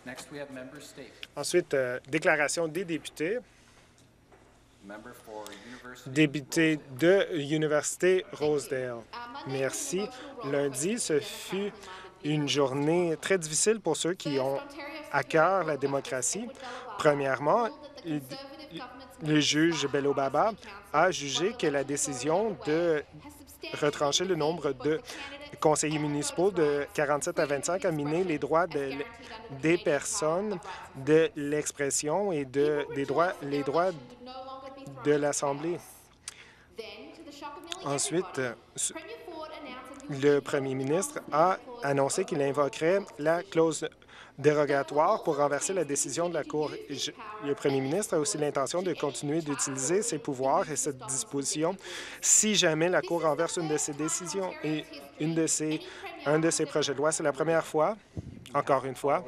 Ensuite, déclaration des députés. Député de l'Université Rosedale. Merci. Lundi, ce fut une journée très difficile pour ceux qui ont à cœur la démocratie. Premièrement, le juge Bello Baba a jugé que la décision de retrancher le nombre de conseillers municipaux de 47 à 25 a miné les droits des personnes, de l'expression et les droits de l'Assemblée. Ensuite, le premier ministre a annoncé qu'il invoquerait la clause dérogatoire pour renverser la décision de la Cour. Le premier ministre a aussi l'intention de continuer d'utiliser ses pouvoirs et cette disposition si jamais la Cour renverse une de ses décisions et un de ses projets de loi. C'est la première fois, encore une fois.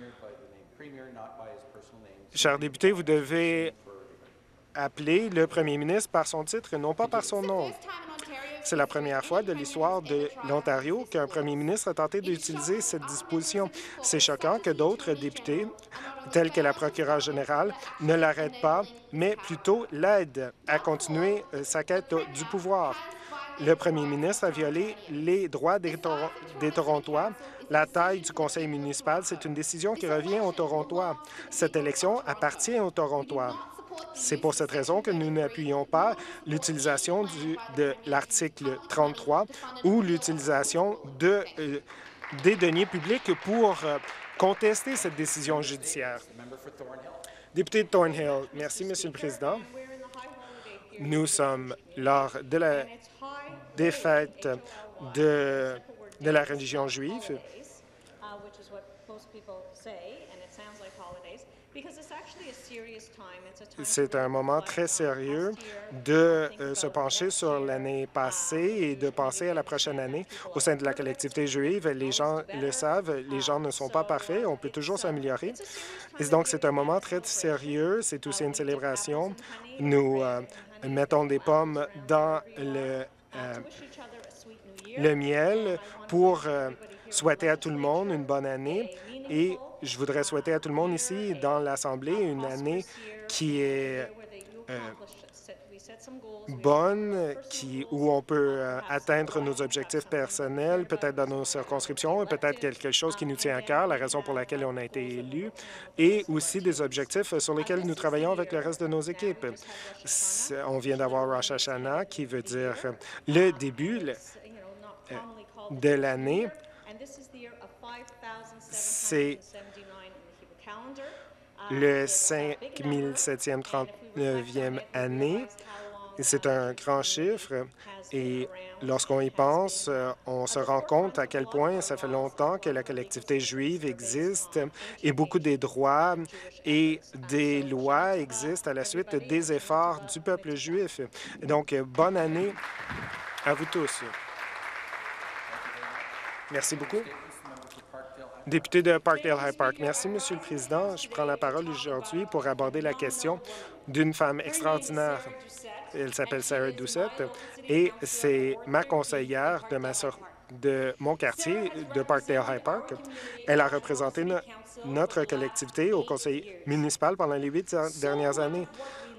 Chers députés, vous devez appeler le premier ministre par son titre et non pas par son nom. C'est la première fois de l'histoire de l'Ontario qu'un premier ministre a tenté d'utiliser cette disposition. C'est choquant que d'autres députés, tels que la procureure générale, ne l'arrêtent pas, mais plutôt l'aident à continuer sa quête du pouvoir. Le premier ministre a violé les droits des Torontois. La taille du conseil municipal, c'est une décision qui revient aux Torontois. Cette élection appartient aux Torontois. C'est pour cette raison que nous n'appuyons pas l'utilisation de l'article 33 ou l'utilisation des deniers publics pour contester cette décision judiciaire. Député de Thornhill, merci, Monsieur le Président. Nous sommes lors de la défaite de la religion juive. C'est un moment très sérieux de se pencher sur l'année passée et de penser à la prochaine année. Au sein de la collectivité juive, les gens le savent, les gens ne sont pas parfaits, on peut toujours s'améliorer. Et donc, c'est un moment très sérieux, c'est aussi une célébration. Nous mettons des pommes dans le miel pour souhaiter à tout le monde une bonne année. Et je voudrais souhaiter à tout le monde ici, dans l'Assemblée, une année qui est bonne, où on peut atteindre nos objectifs personnels, peut-être dans nos circonscriptions, et peut-être quelque chose qui nous tient à cœur, la raison pour laquelle on a été élu, et aussi des objectifs sur lesquels nous travaillons avec le reste de nos équipes. On vient d'avoir Rosh Hashanah, qui veut dire le début de l'année. C'est le 5739e année. C'est un grand chiffre et lorsqu'on y pense, on se rend compte à quel point ça fait longtemps que la collectivité juive existe et beaucoup des droits et des lois existent à la suite des efforts du peuple juif. Donc, bonne année à vous tous. Merci beaucoup. Député de Parkdale High Park. Merci, Monsieur le Président. Je prends la parole aujourd'hui pour aborder la question d'une femme extraordinaire. Elle s'appelle Sarah Doucette et c'est ma conseillère de mon quartier de Parkdale High Park. Elle a représenté notre collectivité au conseil municipal pendant les 8 dernières années.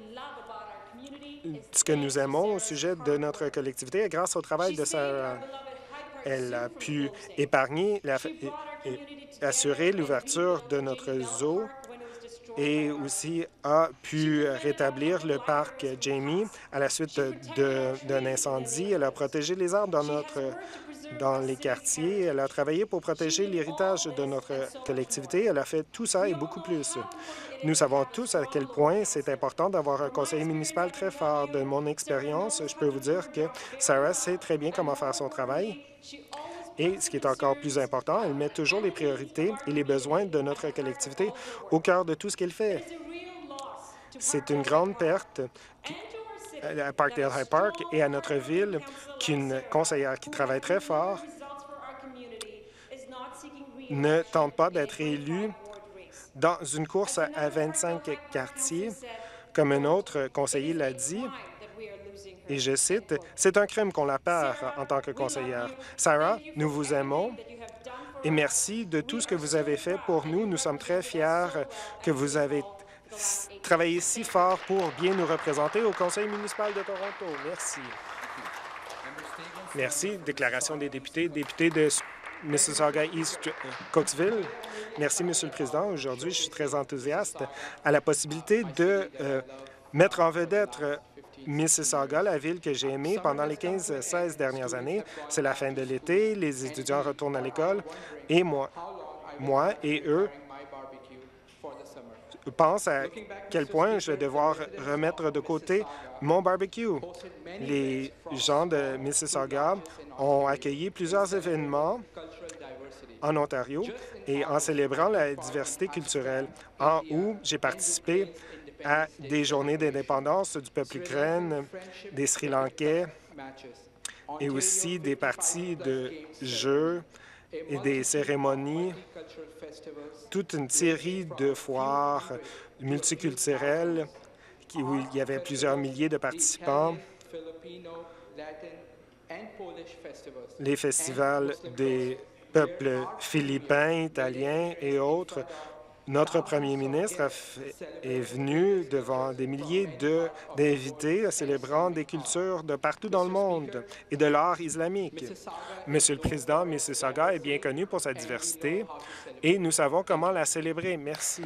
Ce que nous aimons au sujet de notre collectivité est grâce au travail de Sarah. Elle a pu épargner, assurer l'ouverture de notre zoo et aussi a pu rétablir le parc Jamie à la suite d'un incendie. Elle a protégé les arbres dans les quartiers. Elle a travaillé pour protéger l'héritage de notre collectivité. Elle a fait tout ça et beaucoup plus. Nous savons tous à quel point c'est important d'avoir un conseiller municipal très fort. De mon expérience, je peux vous dire que Sarah sait très bien comment faire son travail. Et ce qui est encore plus important, elle met toujours les priorités et les besoins de notre collectivité au cœur de tout ce qu'elle fait. C'est une grande perte à Parkdale High Park et à notre ville qu'une conseillère qui travaille très fort ne tente pas d'être élue dans une course à 25 quartiers, comme un autre conseiller l'a dit. Et je cite, « C'est un crime qu'on la perd en tant que conseillère. Sarah, nous vous aimons et merci de tout ce que vous avez fait pour nous. Nous sommes très fiers que vous avez travaillé si fort pour bien nous représenter au Conseil municipal de Toronto. Merci. Merci. Déclaration des députés. Député de Mississauga East Coatesville. Merci, Monsieur le Président. Aujourd'hui, je suis très enthousiaste à la possibilité de mettre en vedette Mississauga, la ville que j'ai aimée pendant les 15-16 dernières années. C'est la fin de l'été, les étudiants retournent à l'école et moi et eux pensent à quel point je vais devoir remettre de côté mon barbecue. Les gens de Mississauga ont accueilli plusieurs événements en Ontario et en célébrant la diversité culturelle. En août, j'ai participé à des journées d'indépendance du peuple ukrainien, des Sri Lankais et aussi des parties de jeux et des cérémonies, toute une série de foires multiculturelles où il y avait plusieurs milliers de participants, les festivals des peuples philippins, italiens et autres. Notre premier ministre est venu devant des milliers d'invités célébrant des cultures de partout dans le monde et de l'art islamique. Monsieur le Président, Mississauga est bien connu pour sa diversité et nous savons comment la célébrer. Merci.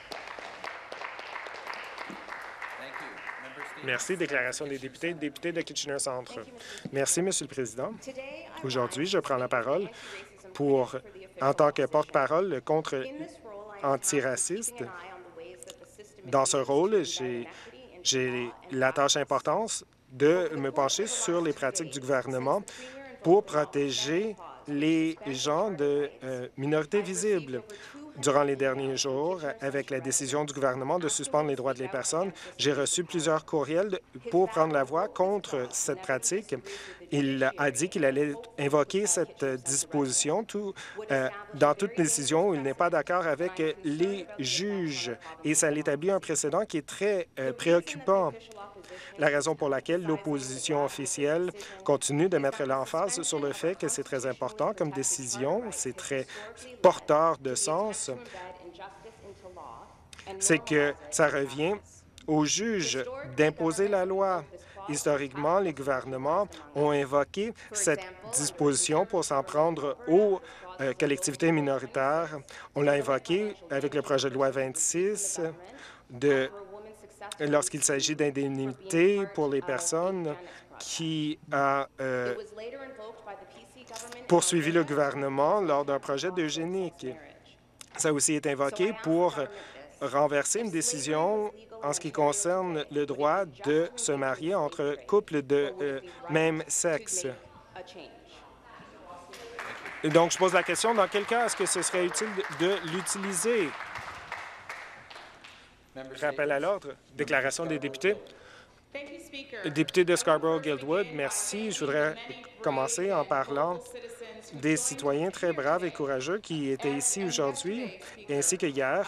Merci. Déclaration des députés. Député de Kitchener Centre. Merci, Monsieur le Président. Aujourd'hui, je prends la parole en tant que porte-parole contre antiraciste. Dans ce rôle, j'ai la tâche importante de me pencher sur les pratiques du gouvernement pour protéger les gens de minorités visibles. Durant les derniers jours, avec la décision du gouvernement de suspendre les droits des personnes, j'ai reçu plusieurs courriels pour prendre la voix contre cette pratique. Il a dit qu'il allait invoquer cette disposition dans toute décision où il n'est pas d'accord avec les juges. Et ça établit un précédent qui est très préoccupant. La raison pour laquelle l'opposition officielle continue de mettre l'emphase sur le fait que c'est très important comme décision, c'est très porteur de sens, c'est que ça revient aux juges d'imposer la loi. Historiquement, les gouvernements ont invoqué cette disposition pour s'en prendre aux collectivités minoritaires. On l'a invoqué avec le projet de loi 26 lorsqu'il s'agit d'indemnités pour les personnes qui ont poursuivi le gouvernement lors d'un projet d'eugénique. Ça a aussi été invoqué pour renverser une décision en ce qui concerne le droit de se marier entre couples de même sexe. Et donc, je pose la question, dans quel cas est-ce que ce serait utile de l'utiliser? Rappel à l'ordre. Déclaration des députés. Député de Scarborough-Guildwood, merci. Je voudrais commencer en parlant des citoyens très braves et courageux qui étaient ici aujourd'hui, ainsi que hier,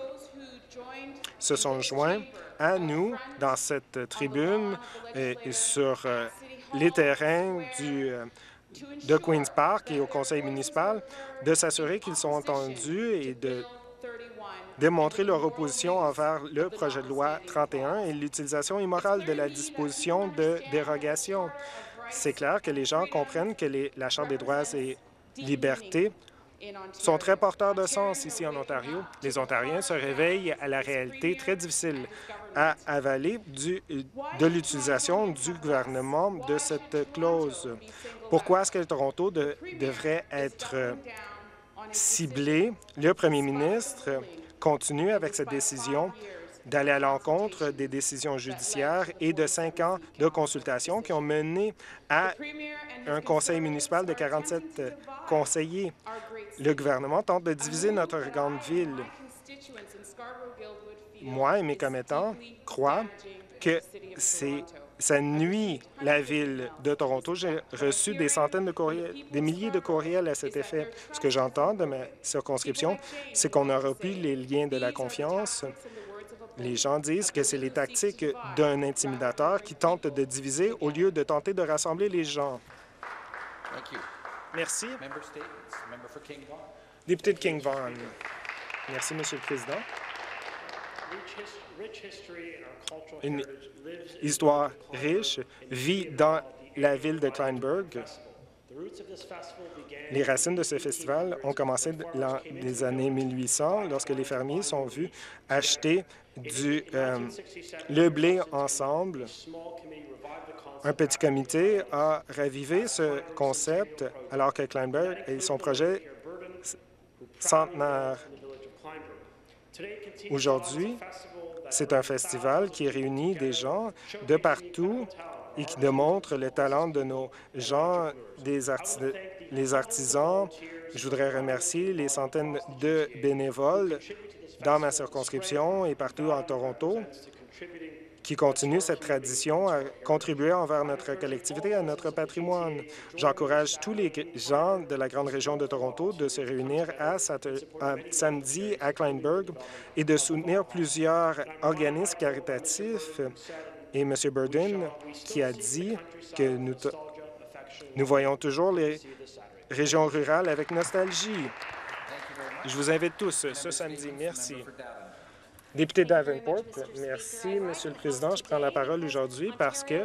se sont joints à nous dans cette tribune et sur les terrains de Queen's Park et au conseil municipal, de s'assurer qu'ils sont entendus et de démontrer leur opposition envers le projet de loi 31 et l'utilisation immorale de la disposition de dérogation. C'est clair que les gens comprennent que la Charte des droits et libertés sont très porteurs de sens ici en Ontario. Les Ontariens se réveillent à la réalité très difficile à avaler de l'utilisation du gouvernement de cette clause. Pourquoi est-ce que Toronto devrait être ciblé? Le premier ministre continue avec cette décision d'aller à l'encontre des décisions judiciaires et de 5 ans de consultation qui ont mené à un conseil municipal de 47 conseillers. Le gouvernement tente de diviser notre grande ville. Moi et mes commettants croient que ça nuit la ville de Toronto. J'ai reçu des centaines de courriels, des milliers de courriels à cet effet. Ce que j'entends de ma circonscription, c'est qu'on n'aura plus les liens de la confiance. Les gens disent que c'est les tactiques d'un intimidateur qui tente de diviser au lieu de tenter de rassembler les gens. Merci. Député de King Vaughan. Merci, Monsieur le Président. Une histoire riche vit dans la ville de Kleinburg. Les racines de ce festival ont commencé dans les années 1800, lorsque les fermiers sont vus acheter le blé ensemble. Un petit comité a ravivé ce concept alors que Kleinburg et son projet centenaire. Aujourd'hui, c'est un festival qui réunit des gens de partout et qui démontre le talent de nos gens, les artisans. Je voudrais remercier les centaines de bénévoles dans ma circonscription et partout en Toronto qui continuent cette tradition à contribuer envers notre collectivité, à notre patrimoine. J'encourage tous les gens de la grande région de Toronto de se réunir samedi à Kleinburg et de soutenir plusieurs organismes caritatifs. Et M. Burden qui a dit que nous voyons toujours les régions rurales avec nostalgie. Je vous invite tous ce samedi. Merci. Député Davenport, merci, Monsieur le Président. Je prends la parole aujourd'hui parce que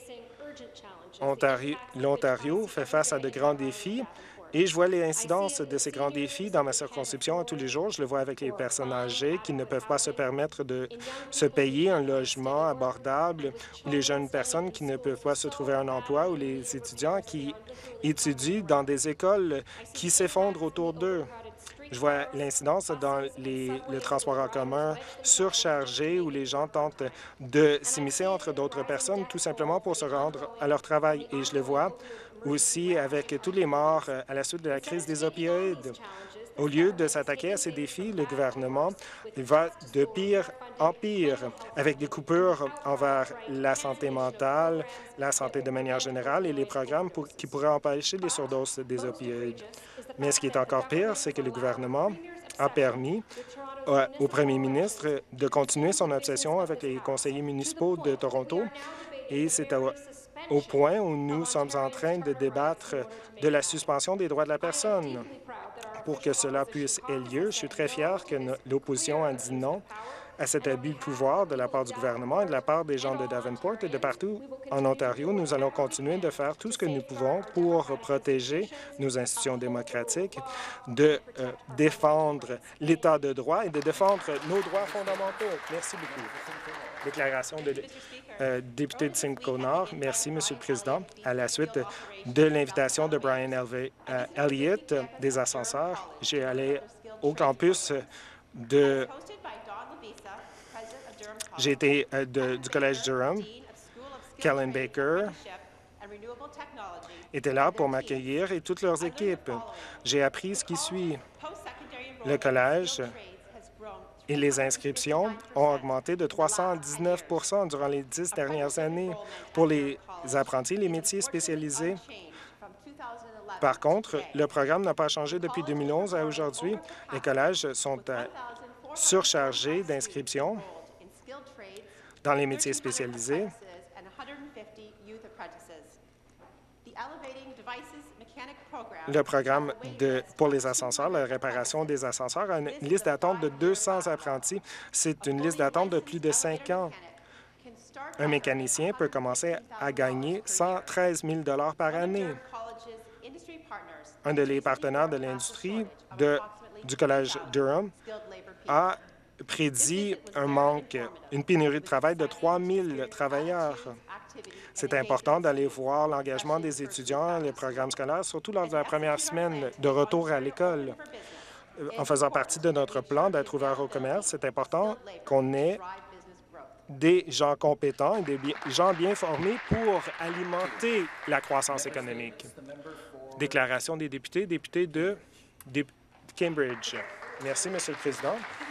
l'Ontario fait face à de grands défis et je vois les incidences de ces grands défis dans ma circonscription tous les jours. Je le vois avec les personnes âgées qui ne peuvent pas se permettre de se payer un logement abordable, ou les jeunes personnes qui ne peuvent pas se trouver un emploi, ou les étudiants qui étudient dans des écoles qui s'effondrent autour d'eux. Je vois l'incidence dans le transport en commun surchargé où les gens tentent de s'immiscer entre d'autres personnes tout simplement pour se rendre à leur travail. Et je le vois aussi avec tous les morts à la suite de la crise des opioïdes. Au lieu de s'attaquer à ces défis, le gouvernement va de pire en pire, avec des coupures envers la santé mentale, la santé de manière générale et les programmes qui pourraient empêcher les surdoses des opioïdes. Mais ce qui est encore pire, c'est que le gouvernement a permis au premier ministre de continuer son obsession avec les conseillers municipaux de Toronto et c'est au point où nous sommes en train de débattre de la suspension des droits de la personne. Pour que cela puisse avoir lieu, je suis très fier que l'opposition a dit non à cet abus de pouvoir de la part du gouvernement et de la part des gens de Davenport et de partout en Ontario. Nous allons continuer de faire tout ce que nous pouvons pour protéger nos institutions démocratiques, de défendre l'État de droit et de défendre nos droits fondamentaux. Merci beaucoup. Déclaration de député de Simcoe Nord. Merci, Monsieur le Président. À la suite de l'invitation de Brian Elliott des ascenseurs, j'ai allé au campus de... J'ai été du Collège Durham. Kellen Baker était là pour m'accueillir et toutes leurs équipes. J'ai appris ce qui suit. Le collège et les inscriptions ont augmenté de 319 % durant les 10 dernières années pour les apprentis et les métiers spécialisés. Par contre, le programme n'a pas changé depuis 2011 à aujourd'hui. Les collèges sont surchargés d'inscriptions dans les métiers spécialisés. Le programme pour les ascenseurs, la réparation des ascenseurs, a une liste d'attente de 200 apprentis. C'est une liste d'attente de plus de 5 ans. Un mécanicien peut commencer à gagner 113 000 $ par année. Un des partenaires de l'industrie du Collège Durham a prédit un manque, une pénurie de travail de 3 000 travailleurs. C'est important d'aller voir l'engagement des étudiants, les programmes scolaires, surtout lors de la première semaine de retour à l'école. En faisant partie de notre plan d'être ouvert au commerce, c'est important qu'on ait des gens compétents et des gens bien formés pour alimenter la croissance économique. Déclaration des députés, député de Cambridge. Merci, Monsieur le Président.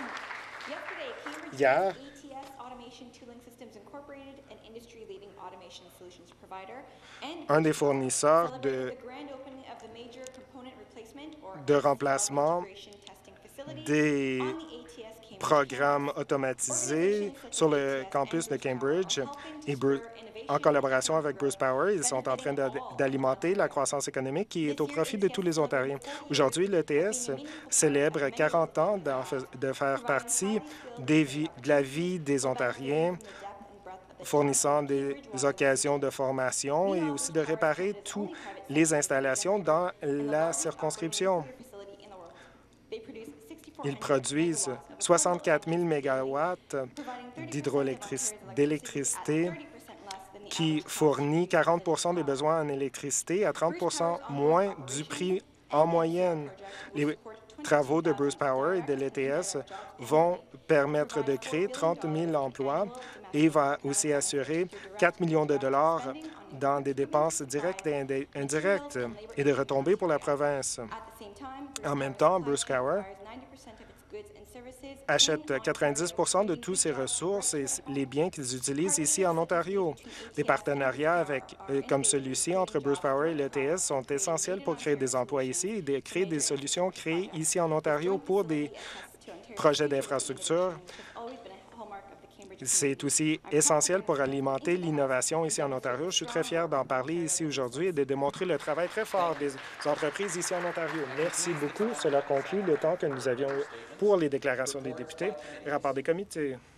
Hier, un des fournisseurs de remplacement des programmes automatisés sur le campus de Cambridge En collaboration avec Bruce Power, ils sont en train d'alimenter la croissance économique qui est au profit de tous les Ontariens. Aujourd'hui, l'ETS célèbre 40 ans de faire partie de la vie des Ontariens, fournissant des occasions de formation et aussi de réparer toutes les installations dans la circonscription. Ils produisent 64 000 mégawatts d'électricité qui fournit 40 des besoins en électricité à 30 moins du prix en moyenne. Les travaux de Bruce Power et de l'ETS vont permettre de créer 30 000 emplois et va aussi assurer 4 millions de dollars dans des dépenses directes et indirectes et de retombées pour la province. En même temps, Bruce Power achètent 90 de tous ces ressources et les biens qu'ils utilisent ici en Ontario. Des partenariats comme celui-ci entre Bruce Power et l'ETS sont essentiels pour créer des emplois ici et de créer des solutions créées ici en Ontario pour des projets d'infrastructure. C'est aussi essentiel pour alimenter l'innovation ici en Ontario. Je suis très fier d'en parler ici aujourd'hui et de démontrer le travail très fort des entreprises ici en Ontario. Merci beaucoup. Cela conclut le temps que nous avions pour les déclarations des députés. Rapport des comités.